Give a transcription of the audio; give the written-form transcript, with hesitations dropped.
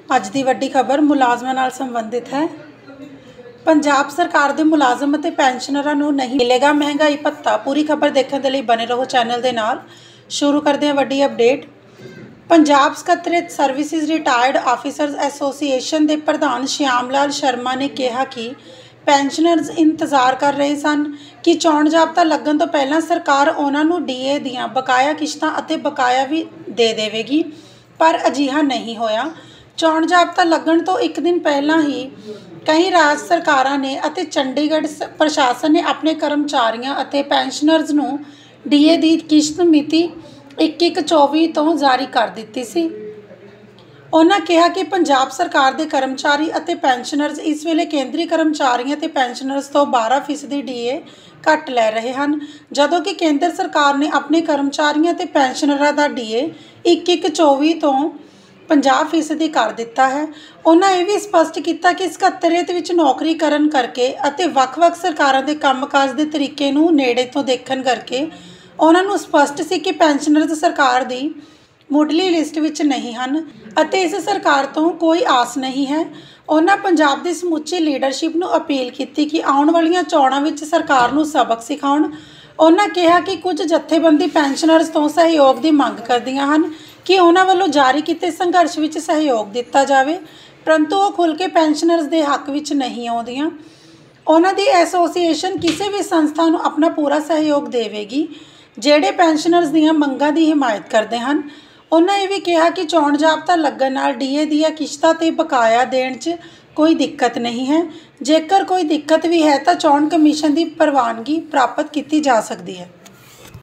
ਅੱਜ ਦੀ ਵੱਡੀ ਖਬਰ ਮੁਲਾਜ਼ਮਾਂ ਨਾਲ ਸੰਬੰਧਿਤ ਹੈ। ਪੰਜਾਬ ਸਰਕਾਰ ਦੇ ਮੁਲਾਜ਼ਮ ਅਤੇ ਪੈਨਸ਼ਨਰਾਂ ਨੂੰ ਨਹੀਂ ਮਿਲੇਗਾ ਮਹਿੰਗਾਈ ਭੱਤਾ। ਪੂਰੀ ਖਬਰ ਦੇਖਣ ਦੇ ਲਈ ਬਣੇ ਰਹੋ ਚੈਨਲ ਦੇ ਨਾਲ। ਸ਼ੁਰੂ ਕਰਦੇ ਹਾਂ ਵੱਡੀ ਅਪਡੇਟ। ਪੰਜਾਬ ਸਕੱਤਰੇਤ ਸਰਵਿਸਿਜ਼ ਰਿਟਾਇਰਡ ਆਫੀਸਰਜ਼ ਐਸੋਸੀਏਸ਼ਨ ਦੇ ਪ੍ਰਧਾਨ ਸ਼ਿਆਮ ਲਾਲ ਸ਼ਰਮਾ ਨੇ ਕਿਹਾ ਕਿ ਪੈਨਸ਼ਨਰਜ਼ ਇੰਤਜ਼ਾਰ ਕਰ ਰਹੇ ਸਨ ਕਿ ਚੋਣ ਜ਼ਾਬਤਾ ਲੱਗਣ ਤੋਂ ਪਹਿਲਾਂ ਸਰਕਾਰ ਉਹਨਾਂ ਨੂੰ ਡੀਏ ਦੀਆਂ ਬਕਾਇਆ ਕਿਸ਼ਤਾਂ ਅਤੇ ਬਕਾਇਆ ਵੀ ਦੇ ਦੇਵੇਗੀ, ਪਰ ਅਜਿਹਾ ਨਹੀਂ ਹੋਇਆ। ਚੋਣ ਜ਼ਾਬਤਾ ਲੱਗਣ ਤੋਂ ਇੱਕ ਦਿਨ ਪਹਿਲਾਂ ਹੀ ਕਈ ਰਾਜ ਸਰਕਾਰਾਂ ਨੇ ਅਤੇ ਚੰਡੀਗੜ੍ਹ ਪ੍ਰਸ਼ਾਸਨ ਨੇ ਆਪਣੇ ਕਰਮਚਾਰੀਆਂ ਅਤੇ ਪੈਨਸ਼ਨਰਜ਼ ਨੂੰ ਡੀਏ ਦੀ ਕਿਸ਼ਤ ਮਿਤੀ 1/1/24 ਤੋਂ ਜਾਰੀ ਕਰ ਦਿੱਤੀ ਸੀ। ਉਹਨਾਂ ਕਿਹਾ ਕਿ ਪੰਜਾਬ ਸਰਕਾਰ ਦੇ ਕਰਮਚਾਰੀ ਅਤੇ ਪੈਨਸ਼ਨਰਜ਼ ਇਸ ਵੇਲੇ ਕੇਂਦਰੀ ਕਰਮਚਾਰੀਆਂ ਅਤੇ ਪੈਨਸ਼ਨਰਜ਼ ਤੋਂ 12% ਡੀਏ ਘੱਟ ਲੈ ਰਹੇ ਹਨ, ਜਦੋਂ ਕਿ ਕੇਂਦਰ ਸਰਕਾਰ ਨੇ ਆਪਣੇ ਕਰਮਚਾਰੀਆਂ ਅਤੇ ਪੈਨਸ਼ਨਰਾਂ ਦਾ ਡੀਏ 1/1/24 ਤੋਂ 50% ਕਰ ਦਿੱਤਾ ਹੈ। ਉਹਨਾਂ ਇਹ ਵੀ ਸਪਸ਼ਟ ਕੀਤਾ ਕਿ ਸਕੱਤਰੇਤ ਵਿੱਚ ਨੌਕਰੀ ਕਰਨ ਕਰਕੇ ਅਤੇ ਵੱਖ-ਵੱਖ ਸਰਕਾਰਾਂ ਦੇ ਕੰਮਕਾਜ ਦੇ ਤਰੀਕੇ ਨੂੰ ਨੇੜੇ ਤੋਂ ਦੇਖਣ ਕਰਕੇ ਉਹਨਾਂ ਨੂੰ ਸਪਸ਼ਟ ਸੀ ਕਿ ਪੈਨਸ਼ਨਰਜ਼ ਸਰਕਾਰ ਦੀ ਮੁੱਢਲੀ ਲਿਸਟ ਵਿੱਚ ਨਹੀਂ ਹਨ ਅਤੇ ਇਸ ਸਰਕਾਰ ਤੋਂ ਕੋਈ ਆਸ ਨਹੀਂ ਹੈ। ਉਹਨਾਂ ਪੰਜਾਬ ਦੀ ਸਮੁੱਚੀ ਲੀਡਰਸ਼ਿਪ ਨੂੰ ਅਪੀਲ ਕੀਤੀ ਕਿ ਆਉਣ ਵਾਲੀਆਂ ਚੋਣਾਂ ਵਿੱਚ ਸਰਕਾਰ ਨੂੰ ਸਬਕ ਸਿਖਾਉਣ। ਉਹਨਾਂ ਕਿਹਾ ਕਿ ਕੁਝ ਜਥੇਬੰਦੀ ਪੈਨਸ਼ਨਰਜ਼ ਤੋਂ ਸਹਿਯੋਗ ਦੀ ਮੰਗ ਕਰਦੀਆਂ ਹਨ ਕਿ ਉਹਨਾਂ ਵੱਲੋਂ ਜਾਰੀ ਕੀਤੇ ਸੰਘਰਸ਼ ਵਿੱਚ ਸਹਿਯੋਗ ਦਿੱਤਾ ਜਾਵੇ, ਪਰੰਤੂ ਉਹ ਖੁੱਲ੍ਹ ਕੇ ਪੈਨਸ਼ਨਰਜ਼ ਦੇ ਹੱਕ ਵਿੱਚ ਨਹੀਂ ਆਉਂਦੀਆਂ। ਉਹਨਾਂ ਦੀ ਐਸੋਸੀਏਸ਼ਨ ਕਿਸੇ ਵੀ ਸੰਸਥਾ ਨੂੰ ਆਪਣਾ ਪੂਰਾ ਸਹਿਯੋਗ ਦੇਵੇਗੀ ਜਿਹੜੇ ਪੈਨਸ਼ਨਰਜ਼ ਦੀਆਂ ਮੰਗਾਂ ਦੀ ਹਿਮਾਇਤ ਕਰਦੇ ਹਨ। ਉਹਨਾਂ ਇਹ ਵੀ ਕਿਹਾ ਕਿ ਚੋਣ ਜ਼ਾਬਤਾ ਲੱਗਣ ਨਾਲ ਡੀਏ ਦੀਆਂ ਕਿਸ਼ਤਾਂ 'ਤੇ ਬਕਾਇਆ ਦੇਣ 'ਚ ਕੋਈ ਦਿੱਕਤ ਨਹੀਂ ਹੈ। ਜੇਕਰ ਕੋਈ ਦਿੱਕਤ ਵੀ ਹੈ ਤਾਂ ਚੋਣ ਕਮਿਸ਼ਨ ਦੀ ਪ੍ਰਵਾਨਗੀ ਪ੍ਰਾਪਤ ਕੀਤੀ ਜਾ ਸਕਦੀ ਹੈ।